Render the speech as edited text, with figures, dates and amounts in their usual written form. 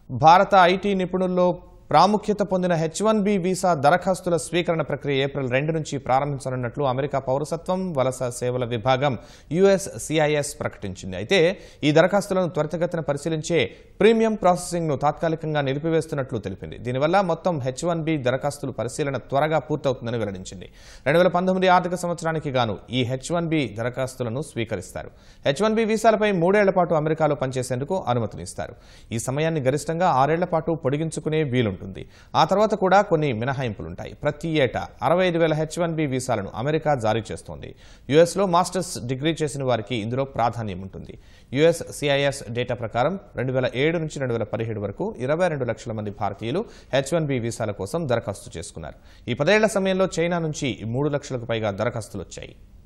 భారత ఐటీ నిపుణుల్లో ప్రాముఖ్యత పొందిన H1B వీసా దరఖాస్తుల స్వీకరణ ప్రక్రియ ఏప్రిల్ 2 నుంచి ప్రారంభించనున్నట్లు అమెరికా పౌరసత్వం వలస సేవల విభాగం USCIS ప్రకటించింది. అయితే ఈ దరఖాస్తులను త్వరితగతిన పరిశీలించే ప్రీమియం ప్రాసెసింగ్ ను తాత్కాలికంగా నిలిపివేస్తున్నట్లు తెలిపింది. దీనివల్ల మొత్తం H1B దరఖాస్తుల పరిశీలన త్వరగా పూర్తవుతుందని వెల్లడించింది. 2019 ఆర్థిక సంవత్సరానికి గాను ఈ H1B దరఖాస్తులను స్వీకరిస్తారు. H1B వీసాలపై 3 ఏళ్ల పాటు అమెరికాలో పనిచేసేందుకు అనుమతినిస్తారు. ఈ సమయాన్ని గరిష్టంగా 6 ఏళ్ల పాటు పొడిగించుకునే వీలుంటుంది. ఆ తర్వాత కూడా కొన్ని మినహాయింపులుంటాయి. ప్రతి ఏటా 65,000 H1B వీసాలను అమెరికా జారీ చేస్తోంది. యుఎస్లో మాస్టర్స్ డిగ్రీ చేసిన వారికి ఇందులో ప్రాధాన్యం ఉంటుంది. USCIS డేటా ప్రకారం 2007 నుంచి 2017 వరకు 22 లక్షల మంది భారతీయులు H1B వీసాల కోసం దరఖాస్తు చేసుకున్నారు. ఈ 10 ఏళ్ల సమయంలో చైనా నుంచి 3 లక్షలకు పైగా దరఖాస్తులు వచ్చాయి.